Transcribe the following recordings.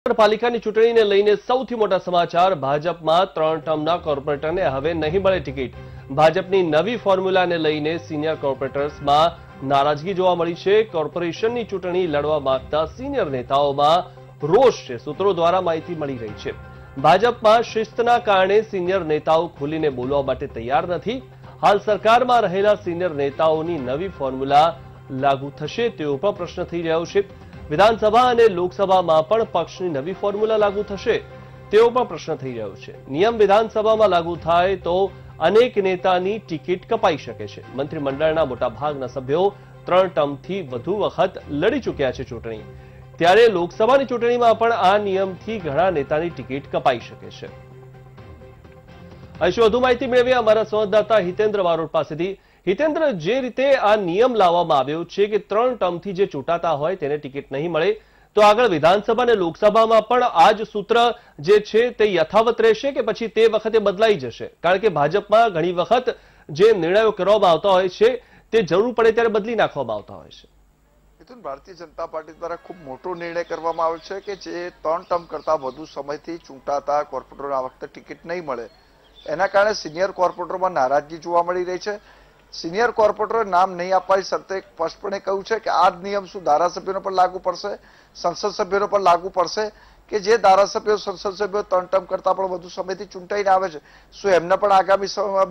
નગરપાલિકાની ચૂંટણીને લઈને સૌથી મોટા સમાચાર ભાજપમાં 3 ટર્મના કોર્પોરેટરને હવે નહીં મળે ટિકિટ। ભાજપની નવી ફોર્મ્યુલાને લઈને સિનિયર કોર્પોરેટર્સમાં નારાજગી જોવા મળી છે। કોર્પોરેશનની ચૂંટણી લડવા માંગતા સિનિયર નેતાઓમાં રોષ છે। સૂત્રો દ્વારા માહિતી મળી રહી છે। ભાજપમાં શિસ્તના કારણે સિનિયર નેતાઓ ખુલીને બોલવા માટે તૈયાર નથી। હાલ સરકારમાં રહેલા સિનિયર નેતાઓની નવી ફોર્મ્યુલા લાગુ થશે તેવો પણ પ્રશ્ન થઈ રહ્યો છે। વિધાનસભા અને લોકસભામાં પણ પક્ષની નવી ફોર્મ્યુલા લાગુ થશે તેવો પણ પ્રશ્ન થઈ રહ્યો છે। નિયમ વિધાનસભામાં લાગુ થાય તો અનેક નેતાની ટિકિટ કપાઈ શકે છે। મંત્રીમંડળના મોટાભાગના સભ્યો 3 ટર્મથી વધુ વખત લડી ચૂક્યા છે ચૂંટણી, ત્યારે લોકસભાની ચૂંટણીમાં પણ આ નિયમથી ઘણા નેતાની ટિકિટ કપાઈ શકે છે। અહીં વધુ માહિતી મેળવીએ અમારા સંવાદદાતા હિતેન્દ્ર બારોટ પાસેથી। હિતેન્દ્ર, જે રીતે આ નિયમ લાવવામાં આવ્યો છે કે 3 ટર્મથી જે ચૂંટાતા હોય તેને ટિકિટ નહીં મળે, તો આગળ વિધાનસભા અને લોકસભામાં પણ આ જ સૂત્ર જે છે તે યથાવત રહેશે કે પછી તે વખતે બદલાઈ જશે? કારણ કે ભાજપમાં ઘણી વખત જે નિર્ણયો કરવામાં આવતા હોય છે તે જરૂર પડે ત્યારે બદલી નાખવામાં આવતા હોય છે। મિથુન, ભારતીય જનતા પાર્ટી દ્વારા ખૂબ મોટો નિર્ણય કરવામાં આવ્યો છે કે જે 3 ટર્મ કરતા વધુ સમયથી ચૂંટાતા કોર્પોરેટરોને આ વખતે ટિકિટ નહીં મળે। એના કારણે સિનિયર કોર્પોરેટરોમાં નારાજગી જોવા મળી રહી છે। સિનિયર કોર્પોરેટરોએ નામ નહીં આપવાની શરતે સ્પષ્ટપણે કહ્યું છે કે આ જ નિયમ શું ધારાસભ્યોને પણ લાગુ પડશે, સંસદ સભ્યોને પણ લાગુ પડશે કે જે ધારાસભ્યો સંસદ સભ્યો 3 ટર્મ કરતા પણ વધુ સમયથી ચૂંટાઈને આવે છે, શું એમને પણ આગામી સમયમાં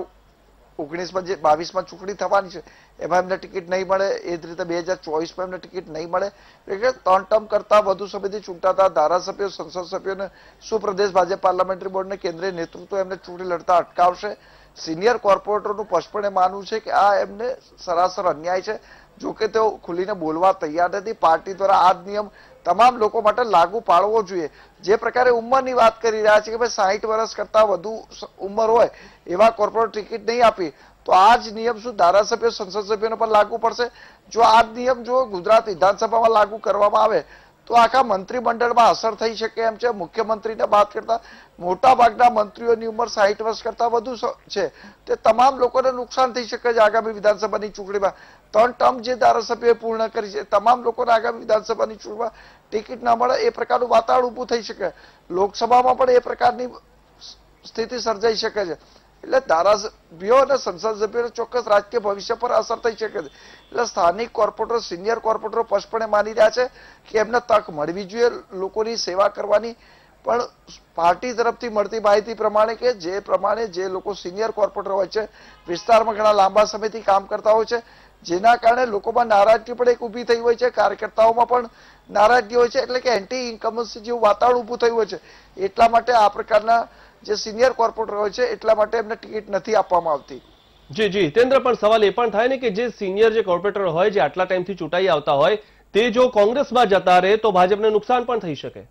2019માં જે 22માં ચૂંટણી થવાની છે એમાં એમને ટિકિટ નહીં મળે? એ જ રીતે 2024માં એમને ટિકિટ નહીં મળે? એટલે 3 ટર્મ કરતા વધુ સમયથી ચૂંટાતા ધારાસભ્યો સંસદ સભ્યોને શું પ્રદેશ ભાજપ પાર્લામેન્ટરી બોર્ડને કેન્દ્રીય નેતૃત્વ એમને ચૂંટણી લડતા અટકાવશે? સિનિયર કોર્પોરેટરનું સ્પષ્ટપણે માનવું છે કે આ એમને સરાસર અન્યાય છે। જોકે તેઓ ખુલીને બોલવા તૈયાર નથી। પાર્ટી દ્વારા આ જ નિયમ તમામ લોકો માટે લાગુ પાડવો જોઈએ। જે પ્રકારે ઉંમરની વાત કરી રહ્યા છે કે ભાઈ 60 વર્ષ કરતા વધુ ઉંમર હોય એવા કોર્પોરેટર ટિકિટ નહીં આપી, તો આ જ નિયમ શું ધારાસભ્યો સંસદ સભ્યોને પણ લાગુ પડશે? જો આ જ નિયમ જો ગુજરાત વિધાનસભામાં લાગુ કરવામાં આવે તો આખા મંત્રીમંડળમાં અસર થઈ શકે એમ છે। મુખ્યમંત્રીને વાત કરતા મોટા ભાગના મંત્રીઓની ઉંમર 60 વર્ષ કરતા વધુ છે, તે તમામ લોકોને નુકસાન થઈ શકે છે। આગામી વિધાનસભાની ચૂંટણીમાં 3 ટર્મ જે ધારાસભ્યોએ પૂર્ણ કરી છે તમામ લોકોને આગામી વિધાનસભાની ચૂંટણીમાં ટિકિટ ન મળે એ પ્રકારનું વાતાવરણ ઊભું થઈ શકે। લોકસભામાં પણ એ પ્રકારની સ્થિતિ સર્જાઈ શકે છે। એટલે ધારાસભ્યો અને સંસદ સભ્યોને ચોક્કસ રાજકીય ભવિષ્ય પર અસર થઈ શકે છે। એટલે સ્થાનિક કોર્પોરેટર સિનિયર કોર્પોરેટરો સ્પષ્ટપણે માની રહ્યા છે કે એમને તક મળવી જોઈએ લોકોની સેવા કરવાની। પણ પાર્ટી તરફથી મળતી માહિતી પ્રમાણે કે જે લોકો સિનિયર કોર્પોરેટર હોય છે વિસ્તારમાં ઘણા લાંબા સમયથી કામ કરતા હોય છે, જેના કારણે લોકોમાં નારાજગી પણ એક ઊભી થઈ હોય છે, કાર્યકર્તાઓમાં પણ નારાજગી હોય છે। એટલે કે એન્ટી ઇન્કમન્સી જેવું વાતાવરણ ઊભું થયું હોય છે। એટલા માટે આ પ્રકારના જે સિનિયર કોર્પોરેટર હોય છે એટલા માટે એમને ટિકિટ નથી આપવામાં આવતી। જી હિતેન્દ્ર, પણ સવાલ એ પણ થાય ને કે જે સિનિયર જે કોર્પોરેટર હોય જે આટલા ટાઈમથી ચૂંટાઈ આવતા હોય તે જો કોંગ્રેસમાં જતા રહે તો ભાજપને નુકસાન પણ થઈ શકે।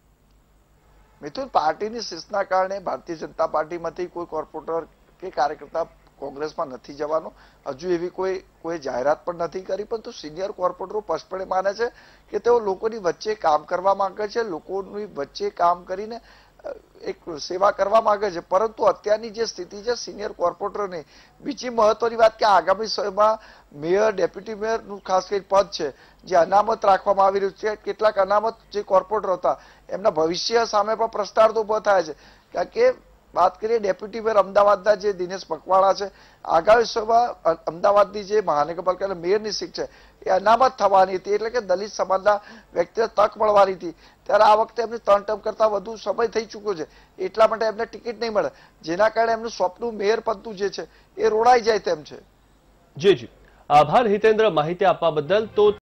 મિથુન, પાર્ટીની શિસ્તના કારણે ભારતીય જનતા પાર્ટીમાંથી કોઈ કોર્પોરેટર કે કાર્યકર્તા કોંગ્રેસમાં નથી જવાનો। હજુ એવી કોઈ જાહેરાત પણ નથી કરી, પરંતુ સિનિયર કોર્પોરેટરો સ્પષ્ટપણે માને છે કે તેઓ લોકોની વચ્ચે કામ કરવા માંગે છે, લોકોની વચ્ચે કામ કરીને એક સેવા કરવા માંગે છે। પરંતુ અત્યારની જે સ્થિતિ છે સિનિયર કોર્પોરેટરની, બીજી મહત્વની વાત કે આગામી સમયમાં મેયર ડેપ્યુટી મેયરનું ખાસ કરી પદ છે જે અનામત રાખવામાં આવી રહ્યું છે। કેટલાક અનામત જે કોર્પોરેટર હતા એમના ભવિષ્ય સામે પણ પ્રશ્નાર્થ ઉભો થાય છે। કારણ કે વાત કરીએ ડેપ્યુટી મેયર અમદાવાદના જે દિનેશ મકવાણા છે, આગામી સમયમાં અમદાવાદની જે મહાનગરપાલિકાના મેયરની સીટ છે એ અનામત થવાની હતી, એટલે કે દલિત સમાજના વ્યક્તિને તક મળવાની હતી। ત્યારે આ વખતે એમની 3 ટર્મ કરતા વધુ સમય થઈ ચૂક્યો છે, એટલા માટે એમને ટિકિટ નહીં મળે, જેના કારણે એમનું સ્વપ્નું મેયર પદનું જે છે એ રોડાઈ જાય તેમ છે। જી આભાર હિતેન્દ્ર માહિતી આપવા બદલ। તો